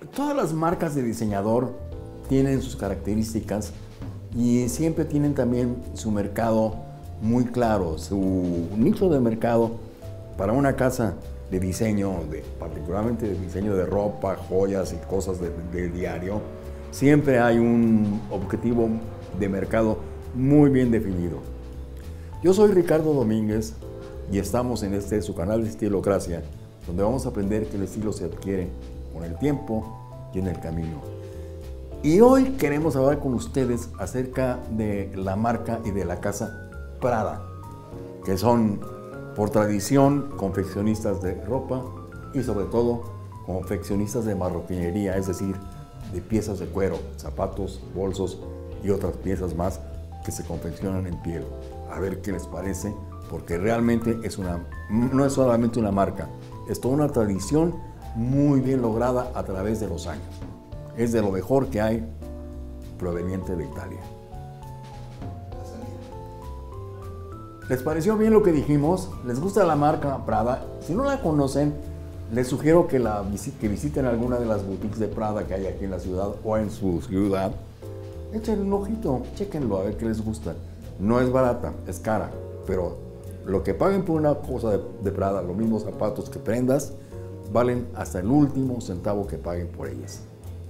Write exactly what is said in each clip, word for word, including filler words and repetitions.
Todas las marcas de diseñador tienen sus características y siempre tienen también su mercado muy claro, su nicho de mercado para una casa de diseño, de, particularmente de diseño de ropa, joyas y cosas de, de diario. Siempre hay un objetivo de mercado muy bien definido. Yo soy Ricardo Domínguez y estamos en este su canal de Estilocracia, donde vamos a aprender que el estilo se adquiere con el tiempo y en el camino. Y hoy queremos hablar con ustedes acerca de la marca y de la casa Prada, que son por tradición confeccionistas de ropa y sobre todo confeccionistas de marroquinería, es decir, de piezas de cuero, zapatos, bolsos y otras piezas más que se confeccionan en piel. A ver qué les parece, porque realmente es una, no es solamente una marca, es toda una tradición muy bien lograda a través de los años. Es de lo mejor que hay proveniente de Italia. ¿Les pareció bien lo que dijimos? ¿Les gusta la marca Prada? Si no la conocen, les sugiero que, la, que visiten alguna de las boutiques de Prada que hay aquí en la ciudad o en su ciudad. Echen un ojito, chéquenlo a ver qué les gusta. No es barata, es cara, pero lo que paguen por una cosa de, de Prada, los mismos zapatos que prendas, valen hasta el último centavo que paguen por ellas.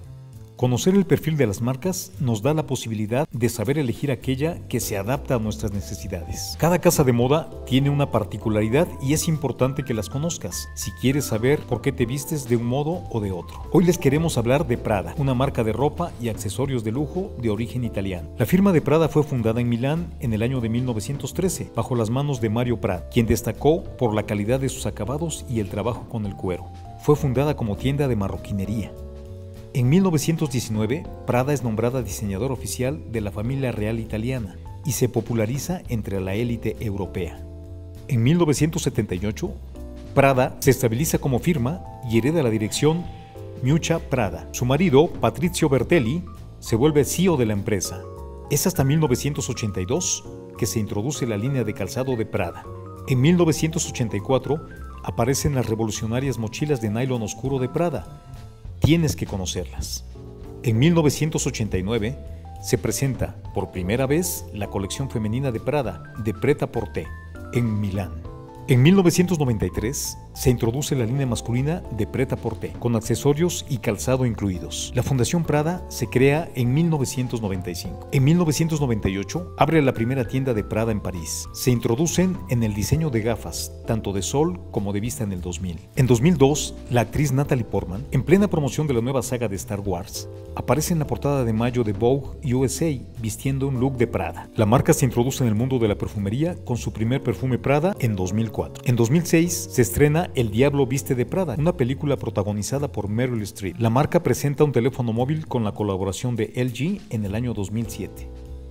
Conocer el perfil de las marcas nos da la posibilidad de saber elegir aquella que se adapta a nuestras necesidades. Cada casa de moda tiene una particularidad y es importante que las conozcas si quieres saber por qué te vistes de un modo o de otro. Hoy les queremos hablar de Prada, una marca de ropa y accesorios de lujo de origen italiano. La firma de Prada fue fundada en Milán en el año de mil novecientos trece bajo las manos de Mario Prada, quien destacó por la calidad de sus acabados y el trabajo con el cuero. Fue fundada como tienda de marroquinería. En mil novecientos diecinueve, Prada es nombrada diseñador oficial de la familia real italiana y se populariza entre la élite europea. En mil novecientos setenta y ocho, Prada se estabiliza como firma y hereda la dirección Miuccia Prada. Su marido, Patrizio Bertelli, se vuelve C E O de la empresa. Es hasta mil novecientos ochenta y dos que se introduce la línea de calzado de Prada. En mil novecientos ochenta y cuatro aparecen las revolucionarias mochilas de nylon oscuro de Prada. Tienes que conocerlas. En mil novecientos ochenta y nueve se presenta por primera vez la colección femenina de Prada, de Pret-a-Porter, en Milán. En mil novecientos noventa y tres se introduce la línea masculina de Pret-a-Porter, con accesorios y calzado incluidos. La Fundación Prada se crea en mil novecientos noventa y cinco. En mil novecientos noventa y ocho abre la primera tienda de Prada en París. Se introducen en el diseño de gafas, tanto de sol como de vista en el dos mil. En dos mil dos, la actriz Natalie Portman, en plena promoción de la nueva saga de Star Wars, aparece en la portada de mayo de Vogue U S A vistiendo un look de Prada. La marca se introduce en el mundo de la perfumería con su primer perfume Prada en dos mil cuatro. En dos mil seis se estrena El Diablo Viste de Prada, una película protagonizada por Meryl Streep. La marca presenta un teléfono móvil con la colaboración de L G en el año dos mil siete.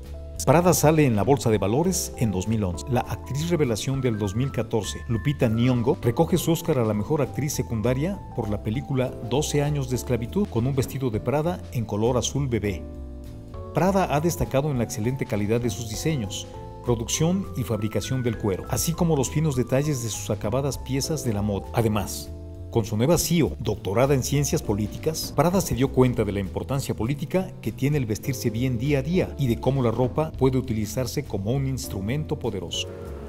Prada sale en la bolsa de valores en dos mil once. La actriz revelación del dos mil catorce, Lupita Nyong'o, recoge su Oscar a la mejor actriz secundaria por la película doce años de esclavitud con un vestido de Prada en color azul bebé. Prada ha destacado en la excelente calidad de sus diseños, producción y fabricación del cuero, así como los finos detalles de sus acabadas piezas de la moda. Además, con su nueva C E O, doctorada en ciencias políticas, Prada se dio cuenta de la importancia política que tiene el vestirse bien día a día y de cómo la ropa puede utilizarse como un instrumento poderoso.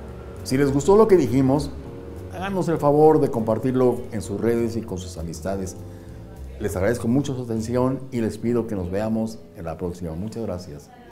Si les gustó lo que dijimos, háganos el favor de compartirlo en sus redes y con sus amistades. Les agradezco mucho su atención y les pido que nos veamos en la próxima. Muchas gracias.